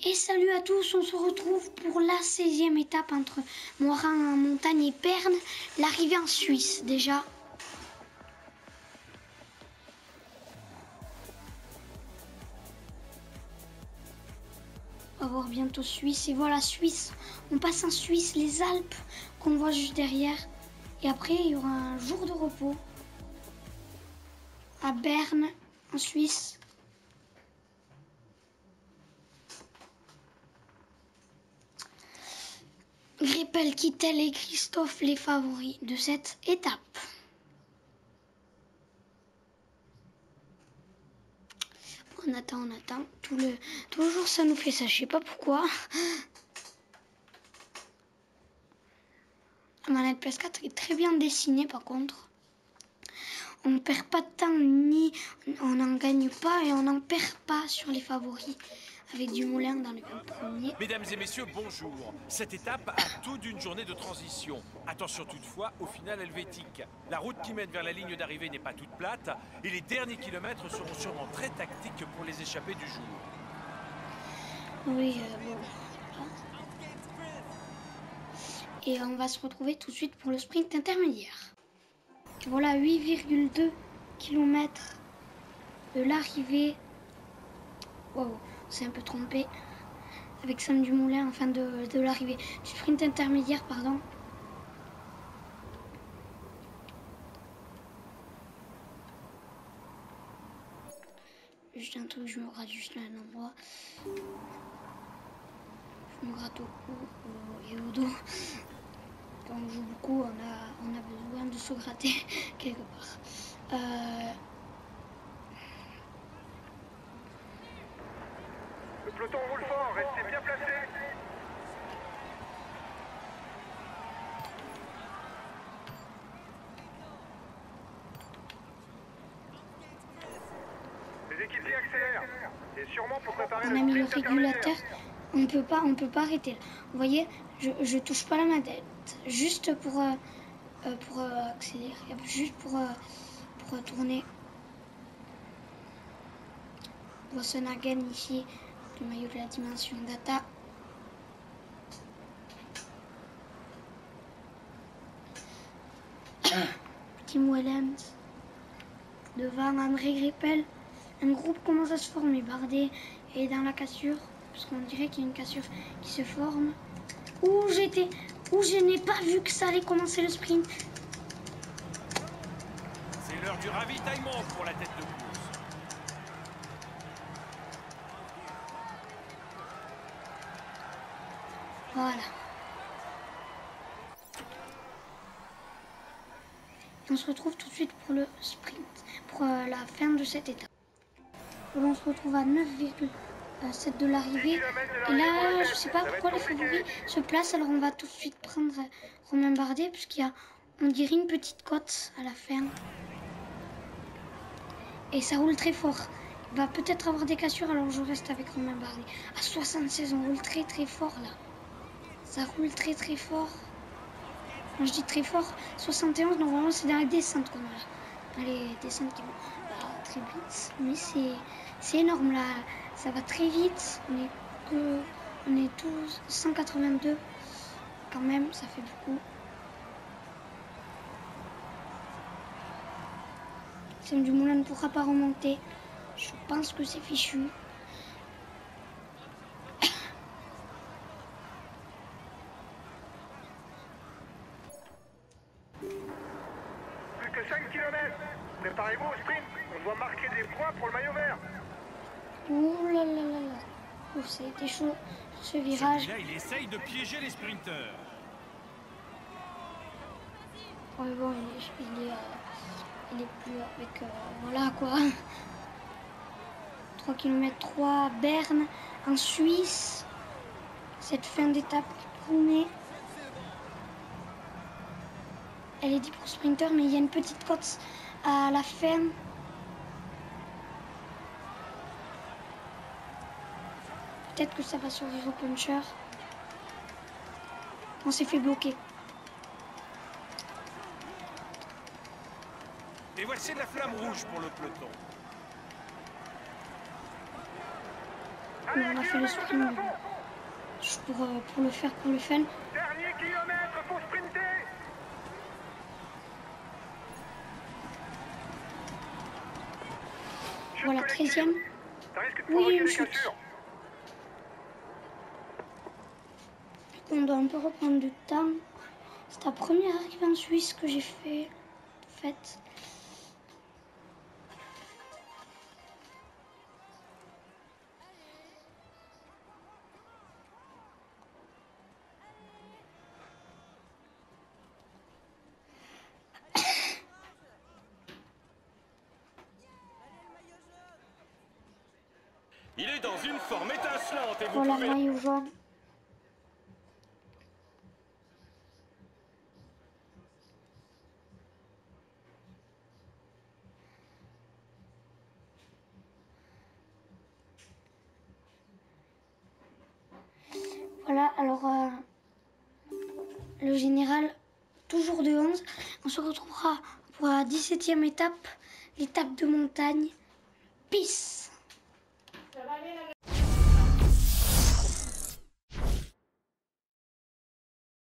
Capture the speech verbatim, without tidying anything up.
Et salut à tous, on se retrouve pour la seizième étape entre Moirin, Montagne et Berne, l'arrivée en Suisse déjà. On va voir bientôt Suisse, et voilà Suisse, on passe en Suisse, les Alpes qu'on voit juste derrière, et après il y aura un jour de repos à Berne en Suisse. Greipel, Kittel et Christophe les favoris de cette étape. On attend, on attend. Tout le, tout le jour ça nous fait ça, je sais pas pourquoi. La manette P S quatre est très bien dessinée par contre. On ne perd pas de temps, ni on n'en gagne pas et on n'en perd pas sur les favoris. Avec Dumoulin dans les vingt premiers. Mesdames et messieurs, bonjour. Cette étape a tout d'une journée de transition. Attention toutefois au final helvétique. La route qui mène vers la ligne d'arrivée n'est pas toute plate et les derniers kilomètres seront sûrement très tactiques pour les échappés du jour. Oui, euh, bon. Et on va se retrouver tout de suite pour le sprint intermédiaire. Voilà, huit virgule deux kilomètres de l'arrivée. Wow, c'est un peu trompé. Avec Sam Dumoulin, enfin de, de l'arrivée du sprint intermédiaire, pardon. Juste un truc, je me gratte juste là un endroit. Je me gratte au cou et au dos. Quand on joue beaucoup, on a, on a besoin de se gratter quelque part. Euh... Le peloton roule fort, restez bien placés. Les équipiers accélèrent. Et sûrement pour préparer On le a mis le sprint régulateur. intermédiaire. On peut pas, on peut pas arrêter là. Vous voyez, je, je touche pas la manette, juste pour euh, euh, pour euh, accélérer, juste pour euh, pour euh, tourner. Vossenhagen ici, le maillot de la dimension data. Tim Willems devant André Greipel. Un groupe commence à se former. Bardet est dans la cassure, parce qu'on dirait qu'il y a une cassure qui se forme. Où j'étais, où je n'ai pas vu que ça allait commencer le sprint. C'est l'heure du ravitaillement pour la tête de course. Voilà. Et on se retrouve tout de suite pour le sprint, pour euh, la fin de cette étape. On se retrouve à neuf virgule sept de l'arrivée. Et là, je sais pas pourquoi les favoris se placent. Alors on va tout de suite prendre Romain Bardet, puisqu'il y a, on dirait, une petite côte à la fin. Et ça roule très fort. Il va peut-être avoir des cassures, alors je reste avec Romain Bardet. À soixante-seize, on roule très très fort là. Ça roule très très fort. Quand je dis très fort, soixante et onze, normalement c'est dans les descentes qu'on a là. Dans les descentes qui vont bah, très vite. Mais c'est c'est énorme là. Ça va très vite. On est, que, on est tous cent quatre-vingt-deux. Quand même, ça fait beaucoup. Sam Dumoulin ne pourra pas remonter. Je pense que c'est fichu. Plus que cinq kilomètres. Préparez-vous au sprint. On doit marquer des points pour le maillot vert. Ouh là là là là. Ouh, ça a été chaud ce virage. Celui-là, il essaye de piéger les sprinteurs. Ouais, bon, il est, il est, euh, il est plus avec... Euh, voilà quoi. trois kilomètres trois, Berne, en Suisse. Cette fin d'étape est promet. Elle est dit pour sprinter, mais il y a une petite côte à la fin. Peut-être que ça va survivre au puncher. On s'est fait bloquer. Et voici la flamme rouge pour le peloton. Mais on a fait le sprint pour, euh, pour le faire pour le fun. Dernier kilomètre, faut sprinter. Chute Voilà, collective. treizième. Ça risque de Oui, provoquer une des chute. cassures. On doit un peu reprendre du temps. C'est la première arrivée en Suisse que j'ai fait. Faite. Il est dans une forme étincelante et vous Voilà, pouvez... maillot jaune. Voilà, alors euh, le général, toujours de onze. On se retrouvera pour la dix-septième étape, l'étape de montagne. Peace!